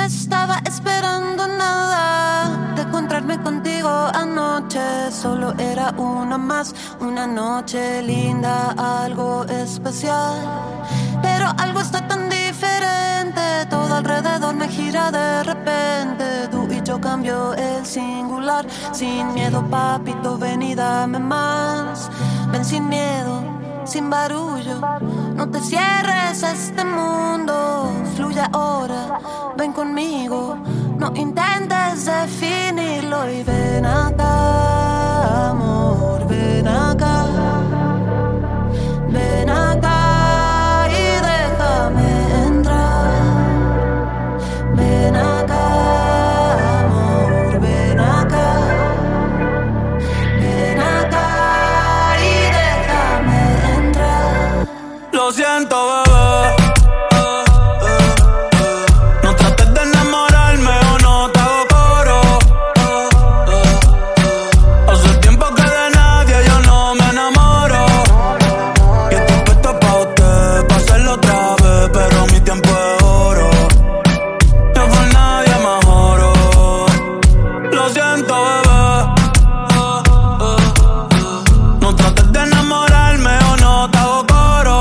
estaba esperando nada de encontrarme contigo anoche. Solo era una más, una noche linda, algo especial. Pero algo está tan diferente, todo alrededor me gira de repente. Tú y yo cambio el singular. Sin miedo, papito, ven y dame más. Ven sin miedo, sin barullo. No te cierres a este mundo, fluye ahora, ven conmigo. No intentes definirlo y ven acá, amor, ven acá. Ven acá y déjame entrar. Ven acá, amor, ven acá. Ven acá y déjame entrar. Lo siento, bebé. No trates de enamorarme o no te hago coro. Hace tiempo que de nadie yo no me enamoro. Y estoy puesto pa' usted, pa' hacerlo otra vez, pero mi tiempo es oro. Yo por nadie me joro. Lo siento, bebé. No trates de enamorarme o no te hago coro.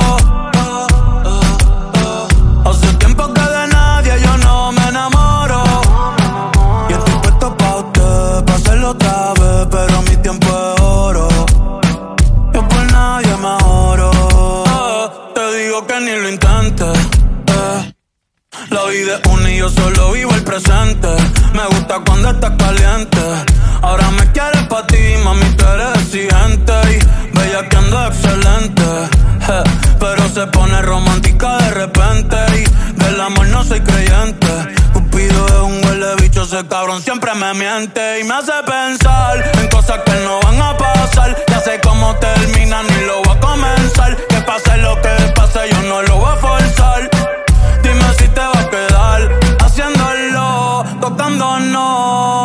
Hace tiempo que de nadie yo no me enamoro. Y estoy puesto pa' usted, pa' hacerlo otra vez, pero mi tiempo es oro. Yo por nadie me joro. Te digo que ni lo intentes. La vida es una y yo solo vivo el presente. Me gusta cuando estás caliente. Ahora me quieres pa' ti, mami, tú eres exigente. Y bellaqueando excelente. Pero se pone romántica de repente. Y del amor no soy creyente. Cupido es un huele bicho, ese cabrón siempre me miente. Y me hace pensar en cosas que no van a pasar. Ya sé cómo termina, ni lo voy a comenzar. Que pase lo que pase, yo no lo voy a forzar. Dime si te va a quedar haciéndolo, tocándonos.